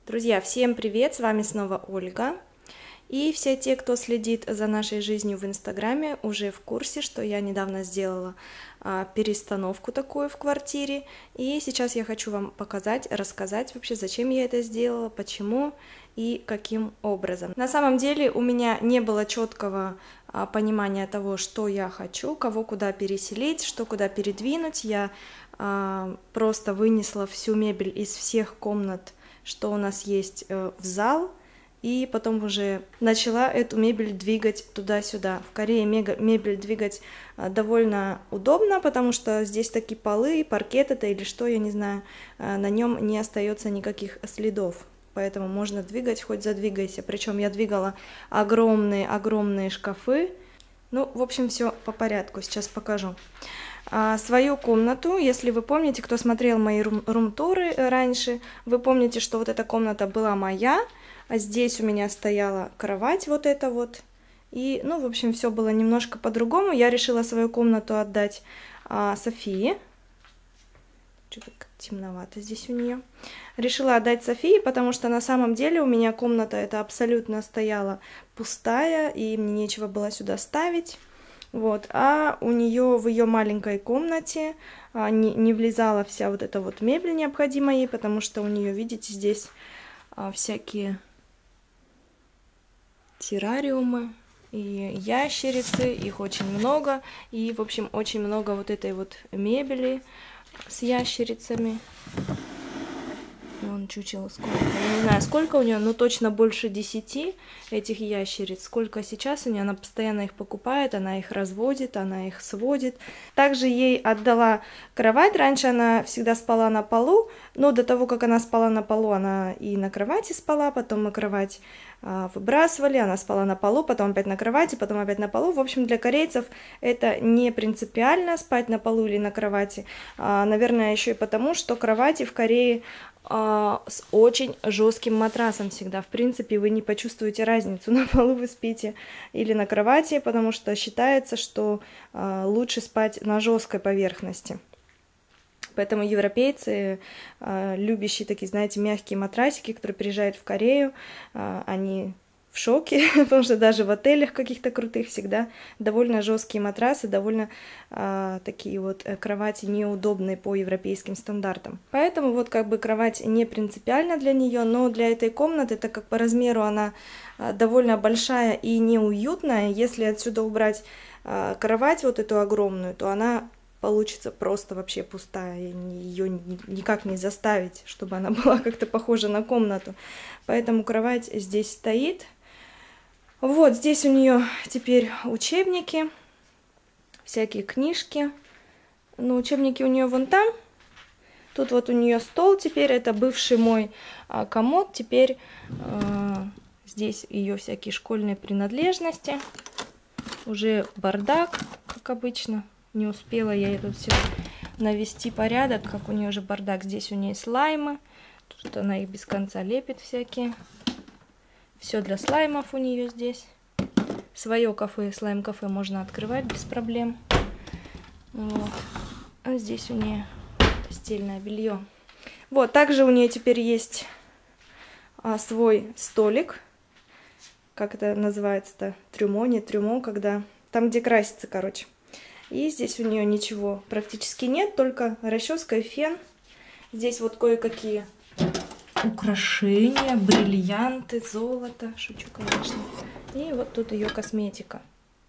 Друзья, всем привет! С вами снова Ольга. И все те, кто следит за нашей жизнью в Инстаграме, уже в курсе, что я недавно сделала перестановку такую в квартире. И сейчас я хочу вам показать, рассказать вообще, зачем я это сделала, почему и каким образом. На самом деле у меня не было четкого понимания того, что я хочу, кого куда переселить, что куда передвинуть. Я просто вынесла всю мебель из всех комнат, что у нас есть в зал, и потом уже начала эту мебель двигать туда-сюда. В Корее мебель двигать довольно удобно, потому что здесь такие полы, паркет это или что, я не знаю, на нем не остается никаких следов, поэтому можно двигать, хоть задвигайся. Причем я двигала огромные шкафы. Ну, в общем, все по порядку, сейчас покажу. Свою комнату, если вы помните, кто смотрел мои рум-туры раньше, вы помните, что вот эта комната была моя, а здесь у меня стояла кровать вот эта вот, и, ну, в общем, все было немножко по-другому. Я решила свою комнату отдать Софии. Что-то темновато здесь у нее. Решила отдать Софии, потому что на самом деле у меня комната эта абсолютно стояла пустая, и мне нечего было сюда ставить. Вот, а у нее в ее маленькой комнате не влезала вся вот эта вот мебель необходимая ей, потому что у нее, видите, здесь всякие террариумы и ящерицы, их очень много, и, в общем, очень много вот этой вот мебели с ящерицами. Вон чучело сколько. Я не знаю, сколько у нее, но точно больше 10 этих ящериц. Сколько сейчас у нее, она постоянно их покупает, она их разводит, она их сводит. Также ей отдала кровать. Раньше она всегда спала на полу, но до того, как она спала на полу, она и на кровати спала, потом мы кровать выбрасывали, она спала на полу, потом опять на кровати, потом опять на полу. В общем, для корейцев это не принципиально, спать на полу или на кровати. Наверное, еще и потому, что кровати в Корее с очень жестким матрасом всегда. В принципе, вы не почувствуете разницу, на полу вы спите или на кровати, потому что считается, что лучше спать на жесткой поверхности. Поэтому европейцы, любящие такие, знаете, мягкие матрасики, которые приезжают в Корею, они в шоке, потому что даже в отелях каких-то крутых всегда довольно жесткие матрасы, довольно такие вот кровати неудобные по европейским стандартам. Поэтому вот как бы кровать не принципиальна для нее, но для этой комнаты, так как по размеру она довольно большая и неуютная, если отсюда убрать кровать вот эту огромную, то она получится просто вообще пустая, ее никак не заставить, чтобы она была как-то похожа на комнату. Поэтому кровать здесь стоит. Вот здесь у нее теперь учебники, всякие книжки. Но учебники у нее вон там. Тут вот у нее стол теперь, это бывший мой комод. Теперь здесь ее всякие школьные принадлежности. Уже бардак, как обычно. Не успела я тут все навести порядок, как у нее уже бардак. Здесь у нее слаймы. Тут она их без конца лепит всякие. Все для слаймов у нее здесь. Свое кафе, слайм-кафе можно открывать без проблем. Вот. А здесь у нее постельное белье. Вот, также у нее теперь есть свой столик. Как это называется-то? Трюмо, не трюмо, когда... Там, где красится, короче. И здесь у нее ничего практически нет, только расческа и фен. Здесь вот кое-какие украшения, бриллианты, золото. Шучу, конечно. И вот тут ее косметика.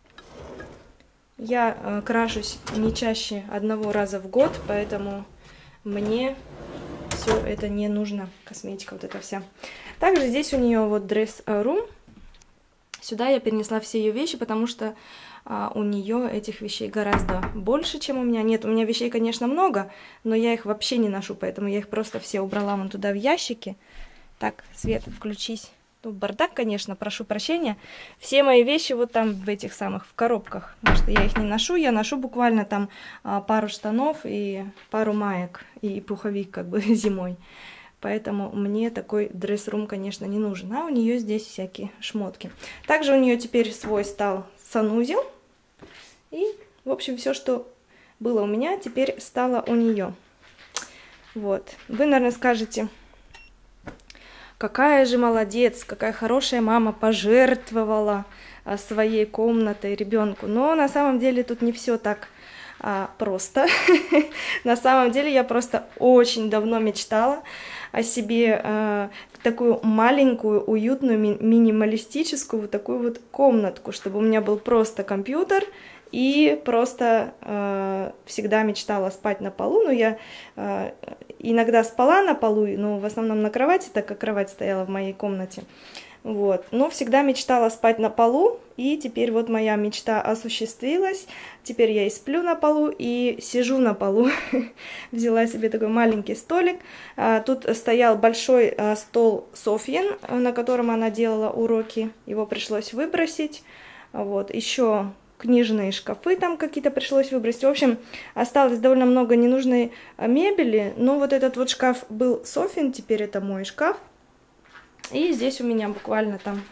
Я крашусь не чаще одного раза в год, поэтому мне все это не нужно. Косметика вот эта вся. Также здесь у нее вот дресс-рум. Сюда я перенесла все ее вещи, потому что у нее этих вещей гораздо больше, чем у меня. Нет, у меня вещей, конечно, много, но я их вообще не ношу, поэтому я их просто все убрала вон туда в ящики. Так, Свет, включись. Ну, бардак, конечно, прошу прощения. Все мои вещи вот там в этих самых, в коробках, потому что я их не ношу. Я ношу буквально там пару штанов и пару маек, и пуховик как бы зимой. Поэтому мне такой дресс-рум, конечно, не нужен. А у нее здесь всякие шмотки. Также у нее теперь свой стал санузел. И, в общем, все, что было у меня, теперь стало у нее. Вот. Вы, наверное, скажете, какая же молодец, какая хорошая мама, пожертвовала своей комнатой ребенку. Но на самом деле тут не все так просто. На самом деле я просто очень давно мечтала о себе такую маленькую, уютную, минималистическую вот такую вот комнатку, чтобы у меня был просто компьютер, и просто всегда мечтала спать на полу. Но я иногда спала на полу, но в основном на кровати, так как кровать стояла в моей комнате. Вот. Но всегда мечтала спать на полу, и теперь вот моя мечта осуществилась. Теперь я и сплю на полу, и сижу на полу. Взяла себе такой маленький столик. Тут стоял большой стол Софьин, на котором она делала уроки. Его пришлось выбросить. Вот. Еще книжные шкафы там какие-то пришлось выбросить. В общем, осталось довольно много ненужной мебели. Но вот этот вот шкаф был Софьин, теперь это мой шкаф. И здесь у меня буквально там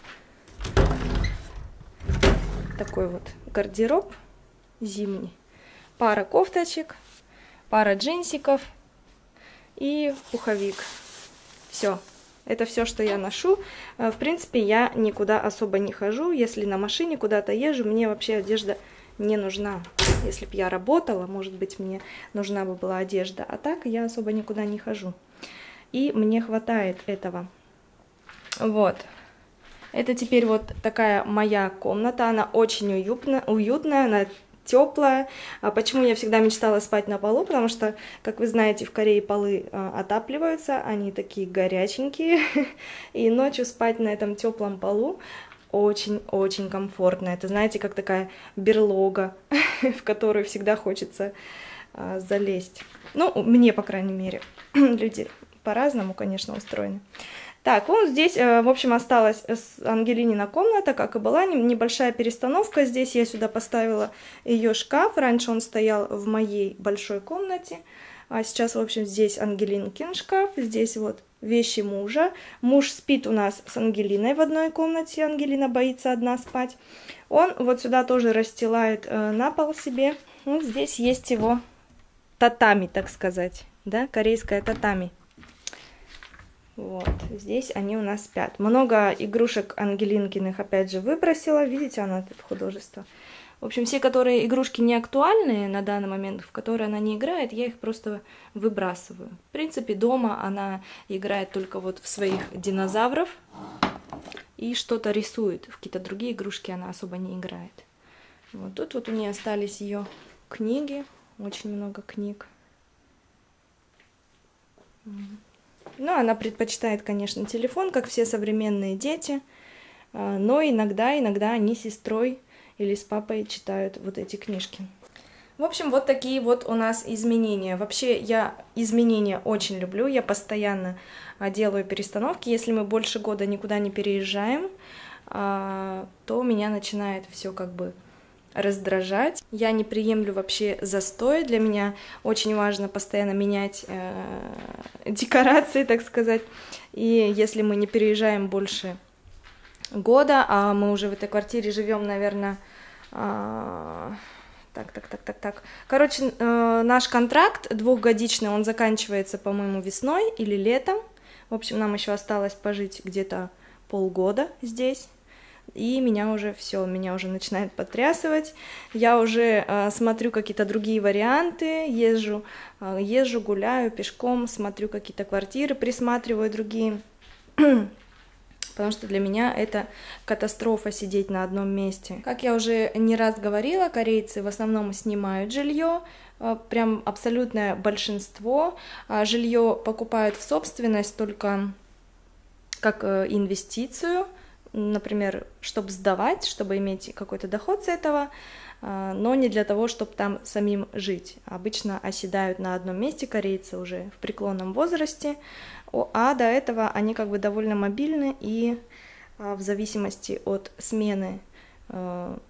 такой вот гардероб зимний. Пара кофточек, пара джинсиков и пуховик. Все. Это все, что я ношу. В принципе, я никуда особо не хожу. Если на машине куда-то езжу, мне вообще одежда не нужна. Если бы я работала, может быть, мне нужна бы была одежда. А так я особо никуда не хожу. И мне хватает этого. Вот. Это теперь вот такая моя комната. Она очень уютная, она теплая. Почему я всегда мечтала спать на полу? Потому что, как вы знаете, в Корее полы отапливаются, они такие горяченькие. И ночью спать на этом теплом полу очень-очень комфортно. Это, знаете, как такая берлога, в которую всегда хочется залезть. Ну, мне, по крайней мере. Люди по-разному, конечно, устроены. Так, вот здесь, в общем, осталась Ангелинина комната, как и была, небольшая перестановка. Здесь я сюда поставила ее шкаф. Раньше он стоял в моей большой комнате. А сейчас, в общем, здесь Ангелинкин шкаф. Здесь вот вещи мужа. Муж спит у нас с Ангелиной в одной комнате. Ангелина боится одна спать. Он вот сюда тоже расстилает на пол себе. Вот здесь есть его татами, так сказать. Да, корейское татами. Вот, здесь они у нас спят. Много игрушек Ангелинкиных, опять же, выбросила. Видите, она тут художество. В общем, все, которые игрушки не актуальные на данный момент, в которые она не играет, я их просто выбрасываю. В принципе, дома она играет только вот в своих динозавров и что-то рисует. В какие-то другие игрушки она особо не играет. Вот тут вот у нее остались ее книги. Очень много книг. Ну, она предпочитает, конечно, телефон, как все современные дети, но иногда они с сестрой или с папой читают вот эти книжки. В общем, вот такие вот у нас изменения. Вообще, я изменения очень люблю, я постоянно делаю перестановки. Если мы больше года никуда не переезжаем, то меня начинает все как бы раздражать. Я не приемлю вообще застой. Для меня очень важно постоянно менять декорации, так сказать. И если мы не переезжаем больше года, а мы уже в этой квартире живем, наверное, Короче, наш контракт двухгодичный, он заканчивается, по-моему, весной или летом. В общем, нам еще осталось пожить где-то полгода здесь. И меня уже начинает потрясывать. Я уже смотрю какие-то другие варианты, езжу, гуляю пешком, смотрю какие-то квартиры, присматриваю другие. Потому что для меня это катастрофа сидеть на одном месте. Как я уже не раз говорила, корейцы в основном снимают жилье, прям абсолютное большинство. Жилье покупают в собственность только как инвестицию, например, чтобы сдавать, чтобы иметь какой-то доход с этого, но не для того, чтобы там самим жить. Обычно оседают на одном месте корейцы уже в преклонном возрасте, а до этого они как бы довольно мобильны, и в зависимости от смены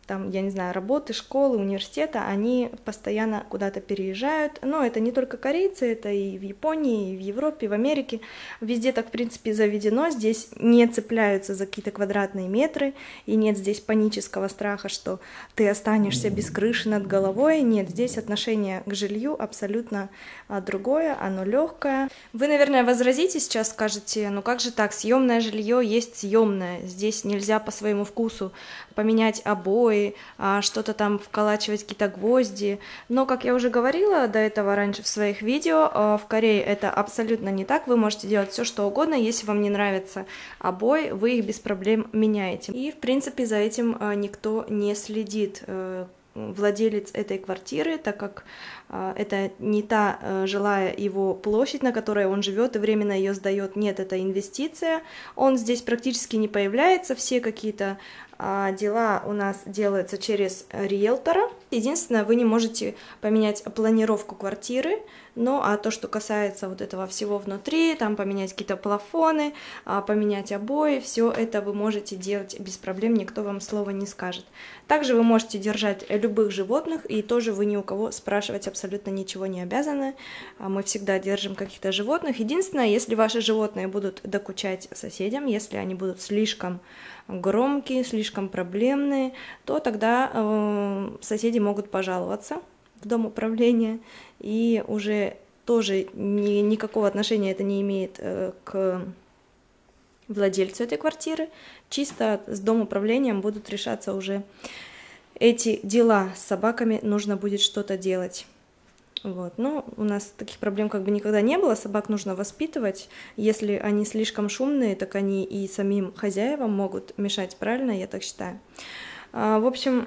там, я не знаю, работы, школы, университета, они постоянно куда-то переезжают. Но это не только корейцы, это и в Японии, и в Европе, и в Америке. Везде так, в принципе, заведено. Здесь не цепляются за какие-то квадратные метры, и нет здесь панического страха, что ты останешься без крыши над головой. Нет, здесь отношение к жилью абсолютно другое, оно легкое. Вы, наверное, возразите сейчас, скажете, ну как же так, съемное жилье есть съемное. Здесь нельзя по своему вкусу поменять обои, что-то там вколачивать, какие-то гвозди. Но, как я уже говорила до этого раньше в своих видео, в Корее это абсолютно не так. Вы можете делать все, что угодно. Если вам не нравятся обои, вы их без проблем меняете. И, в принципе, за этим никто не следит. Владелец этой квартиры, так как это не та жилая его площадь, на которой он живет и временно ее сдает, нет, это инвестиция, он здесь практически не появляется, все какие-то дела у нас делаются через риэлтора. Единственное, вы не можете поменять планировку квартиры, но то, что касается вот этого всего внутри, там поменять какие-то плафоны, поменять обои, все это вы можете делать без проблем, никто вам слова не скажет. Также вы можете держать любых животных, и тоже вы ни у кого спрашивать абсолютно ничего не обязаны. Мы всегда держим каких-то животных. Единственное, если ваши животные будут докучать соседям, если они будут слишком громкие, слишком проблемные, то тогда соседи могут пожаловаться в дом управления, и уже тоже никакого отношения это не имеет к владельцу этой квартиры, чисто с домоуправлением будут решаться уже эти дела. С собаками нужно будет что-то делать. Вот. Но у нас таких проблем как бы никогда не было, собак нужно воспитывать, если они слишком шумные, так они и самим хозяевам могут мешать, правильно, я так считаю. В общем,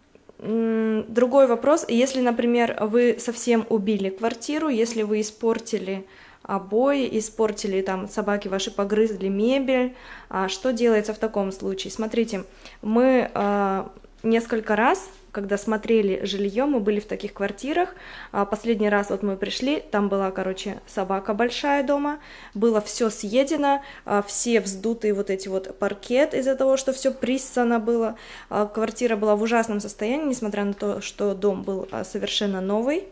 другой вопрос, если, например, вы совсем убили квартиру, если вы испортили обои, испортили, там, собаки ваши погрызли мебель, что делается в таком случае? Смотрите, мы несколько раз, когда смотрели жилье, мы были в таких квартирах, последний раз вот мы пришли, там была, короче, собака большая дома, было все съедено, все вздутые вот эти вот паркет из-за того, что все приссано было, квартира была в ужасном состоянии, несмотря на то, что дом был совершенно новый,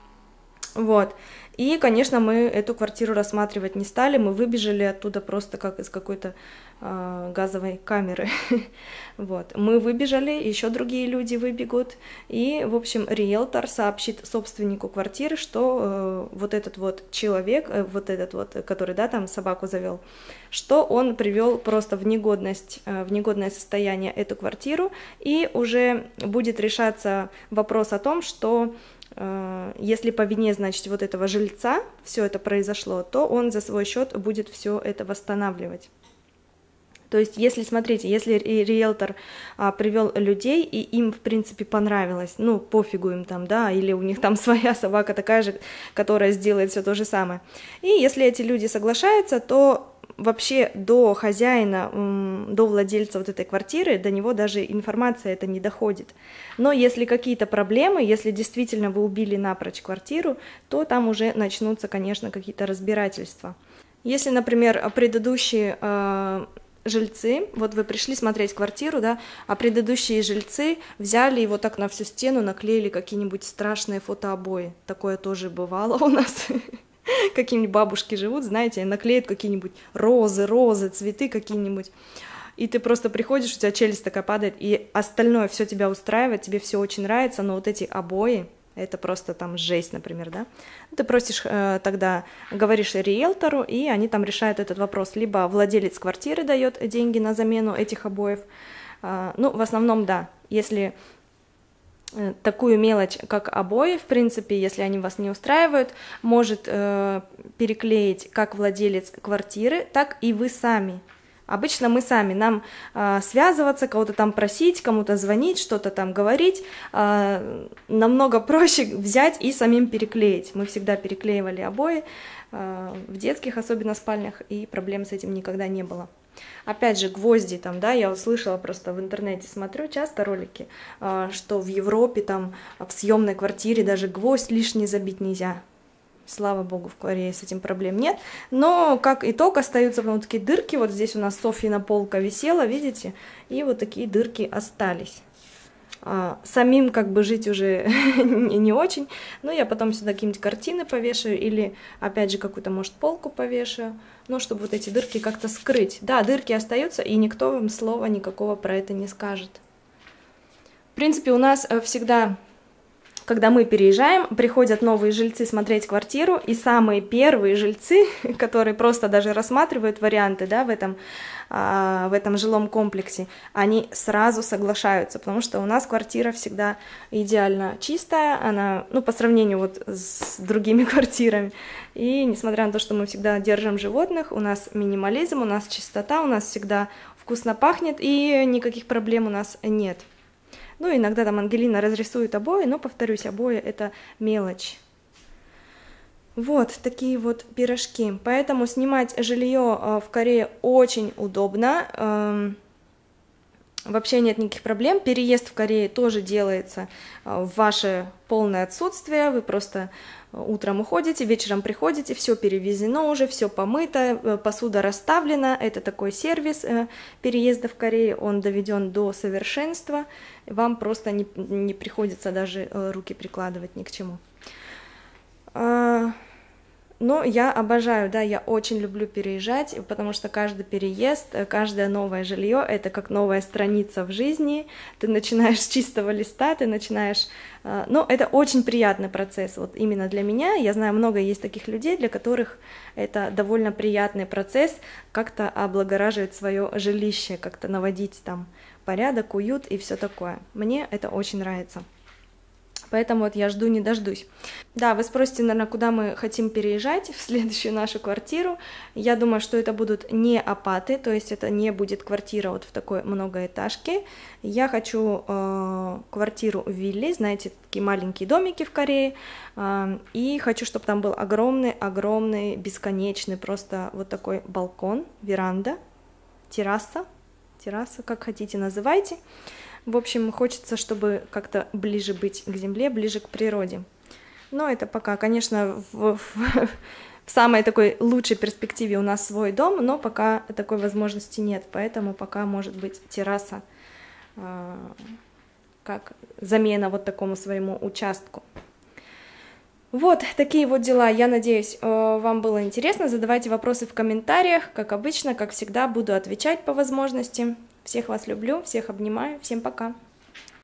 вот. И, конечно, мы эту квартиру рассматривать не стали, мы выбежали оттуда просто как из какой-то газовой камеры. Вот. Мы выбежали, еще другие люди выбегут, и, в общем, риэлтор сообщит собственнику квартиры, что вот этот вот человек, вот этот вот, который, да, там собаку завел, что он привел просто в негодное состояние эту квартиру, и уже будет решаться вопрос о том, что если по вине, значит, вот этого жильца все это произошло, то он за свой счет будет все это восстанавливать. То есть, если, смотрите, если риэлтор привел людей, и им, в принципе, понравилось, ну, пофигу им там, да, или у них там своя собака такая же, которая сделает все то же самое. И если эти люди соглашаются, то вообще до хозяина, до владельца вот этой квартиры, до него даже информация эта не доходит. Но если какие-то проблемы, если действительно вы убили напрочь квартиру, то там уже начнутся, конечно, какие-то разбирательства. Если, например, предыдущие жильцы, вот вы пришли смотреть квартиру, да, а предыдущие жильцы взяли и вот так на всю стену наклеили какие-нибудь страшные фотообои. Такое тоже бывало у нас. Какие-нибудь бабушки живут, знаете, наклеят какие-нибудь розы, цветы какие-нибудь. И ты просто приходишь, у тебя челюсть такая падает, и остальное все тебя устраивает, тебе все очень нравится, но вот эти обои, это просто там жесть, например, да. Ты просишь тогда, говоришь риэлтору, и они там решают этот вопрос. Либо владелец квартиры дает деньги на замену этих обоев. Ну, в основном, да, если такую мелочь, как обои, в принципе, если они вас не устраивают, может переклеить как владелец квартиры, так и вы сами. Обычно мы сами, нам связываться, кого-то там просить, кому-то звонить, что-то там говорить, намного проще взять и самим переклеить. Мы всегда переклеивали обои, в детских особенно спальнях, и проблем с этим никогда не было. Опять же, гвозди там, да, я услышала просто в интернете, смотрю часто ролики, что в Европе там в съемной квартире даже гвоздь лишний забить нельзя. Слава богу, в Корее с этим проблем нет. Но как итог остаются вот такие дырки. Вот здесь у нас Софьина полка висела, видите? И вот такие дырки остались. самим как бы жить уже не очень, но я потом сюда какие-нибудь картины повешаю или, опять же, какую-то, может, полку повешаю, ну, чтобы вот эти дырки как-то скрыть. Да, дырки остаются, и никто вам слова никакого про это не скажет. В принципе, у нас всегда, когда мы переезжаем, приходят новые жильцы смотреть квартиру, и самые первые жильцы, которые просто даже рассматривают варианты, да, в этом жилом комплексе, они сразу соглашаются, потому что у нас квартира всегда идеально чистая, она, ну, по сравнению вот с другими квартирами, и несмотря на то, что мы всегда держим животных, у нас минимализм, у нас чистота, у нас всегда вкусно пахнет, и никаких проблем у нас нет. Ну, иногда там Ангелина разрисует обои, но, повторюсь, обои — это мелочь. Вот такие вот пирожки. Поэтому снимать жилье в Корее очень удобно. Вообще нет никаких проблем. Переезд в Корею тоже делается в ваше полное отсутствие. Вы просто утром уходите, вечером приходите, все перевезено уже, все помыто, посуда расставлена. Это такой сервис переезда в Корею, он доведен до совершенства. Вам просто не приходится даже руки прикладывать ни к чему. Но я обожаю, да, я очень люблю переезжать, потому что каждый переезд, каждое новое жилье — это как новая страница в жизни, ты начинаешь с чистого листа, ты начинаешь, ну, это очень приятный процесс, вот именно для меня, я знаю, много есть таких людей, для которых это довольно приятный процесс, как-то облагораживать свое жилище, как-то наводить там порядок, уют и все такое, мне это очень нравится. Поэтому вот я жду не дождусь. Да, вы спросите, наверное, куда мы хотим переезжать в следующую нашу квартиру. Я думаю, что это будут не апаты, то есть это не будет квартира вот в такой многоэтажке. Я хочу квартиру в вилле, знаете, такие маленькие домики в Корее. И хочу, чтобы там был огромный, бесконечный, просто вот такой балкон, веранда, терраса, как хотите называйте. В общем, хочется, чтобы как-то ближе быть к земле, ближе к природе. Но это пока, конечно, в самой такой лучшей перспективе у нас свой дом, но пока такой возможности нет, поэтому пока может быть терраса как замена вот такому своему участку. Вот такие вот дела. Я надеюсь, вам было интересно. Задавайте вопросы в комментариях. Как обычно, как всегда, буду отвечать по возможности. Всех вас люблю, всех обнимаю. Всем пока.